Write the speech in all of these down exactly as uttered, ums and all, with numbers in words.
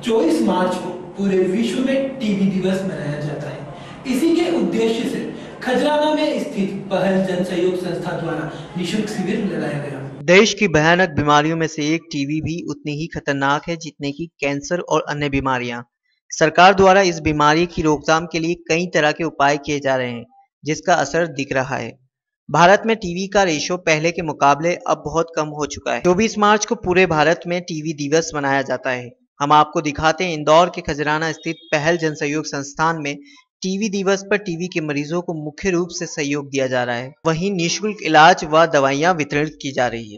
चौबीस मार्च को पूरे विश्व में टीबी दिवस मनाया जाता है। इसी के उद्देश्य से खजराना में स्थित पहल जन सहयोग संस्था द्वारा निःशुल्क शिविर लगाया गया। देश की भयानक बीमारियों में से एक टीबी भी उतनी ही खतरनाक है जितने की कैंसर और अन्य बीमारियां। सरकार द्वारा इस बीमारी की रोकथाम के लिए कई तरह के उपाय किए जा रहे हैं, जिसका असर दिख रहा है। भारत में टीबी का रेशो पहले के मुकाबले अब बहुत कम हो चुका है। चौबीस मार्च को पूरे भारत में टीबी दिवस मनाया जाता है। हम आपको दिखाते हैं इंदौर के खजराना स्थित पहल जन सहयोग संस्थान में टीबी दिवस पर टीबी के मरीजों को मुख्य रूप से सहयोग दिया जा रहा है, वहीं निःशुल्क इलाज व दवाइयां वितरित की जा रही है।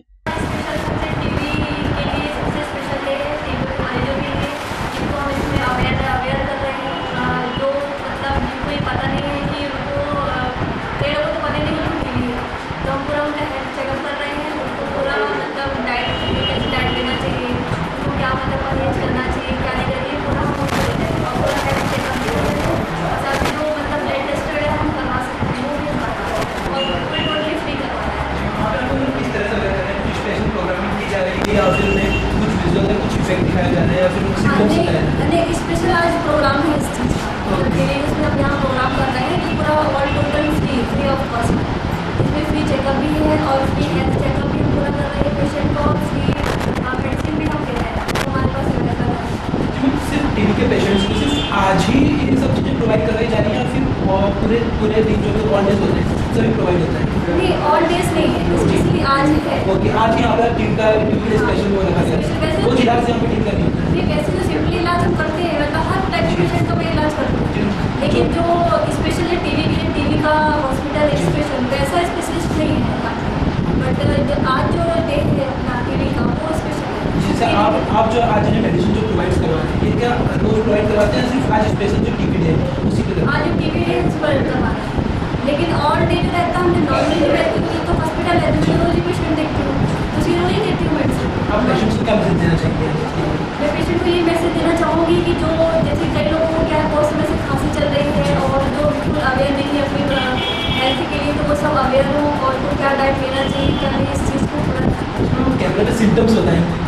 या फिर उन्हें कुछ विजुअल में कुछ इफेक्ट दिखाया जा रहा है या फिर कुछ सिम्टम्स दिखाया जा रहा है। स्पेशल आज प्रोग्राम है इस चीज़ का, इसमें हम यहाँ प्रोग्राम कर रहे हैं कि पूरा all total free free of cost. इसमें फ्री चेकअप भी है और फ्री हेल्थ चेकअप भी हम पूरा कर रहे हैं पेशेंट को, और फ्री मेडिसिन भी हम दे रहे हैं। तो हमारे पास अवेलेबल है। सिर्फ टीबी के पेशेंट्स को सिर्फ आज ही ये सब चीज़ें प्रोवाइड करवाई जा रही है, फिर पूरे पूरे दिन जो भी ऑल डेज होते हैं सभी प्रोवाइड होता है? नहीं, ऑल डेज नहीं है, स्पेशली आज ही है। ओके, आज यहाँ पर टीम का टीबी स्पेशल वो रखा गया है, वो इलाज से यहाँ पे टीम करनी होता है। नहीं, वैसे तो सिंपली इलाज हम करते हैं, मतलब हर टाइप के पेशेंट का मैं इलाज करती हूँ, लेकिन जो स्पेशली टीबी के लिए टीबी का हॉस्पिटल स्पेशल वैसा स्पेशलिस्ट नहीं है, बट आज जो डे है अपना टीबी का वो स्पेशल है। जैसे आप आप जो आज जो मेडिसिन जो प्रोवाइड करवाते हैं, ये क्या रोज प्रोवाइड करवाते हैं सिर्फ आज स्पेशल जो टीबी डे है उसी पे? आज टीबी डे प्रोवाइड करवाते हैं, लेकिन और डे जो रहता है हमने नॉर्मली जो रहती हूँ तो हॉस्पिटल है तो रोज ही पेशेंट देखती हूँ, तो जीरो ही देती हूँ मेडिसिन। आप पेशेंट्स को क्या मैसेज देना चाहिए? मैं पेशेंट को ये मैसेज देना चाहूँगी कि जो जैसे कई लोगों को क्या है बहुत समय से खांसी चल रही है और जो बिल्कुल अवेयर नहीं है अपनी हेल्थ के लिए, तो वो सब अवेयर हो और तो क्या डाइट लेना चाहिए, क्या नहीं, इस चीज़ को थोड़ा क्या सिम्टम्स होता है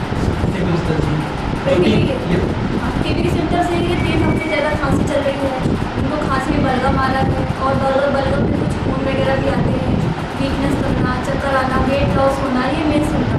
टीबी के सिम्टम्स है कि तीन हफ्ते ज़्यादा खांसी चल रही है, उनको खांसी में बलगम आ रहा है और बलगम बलगम में कुछ खून वगैरह भी आते हैं, वीकनेस करना, चक्कर आना, वेट लॉस होना, ये मेन सिम्टम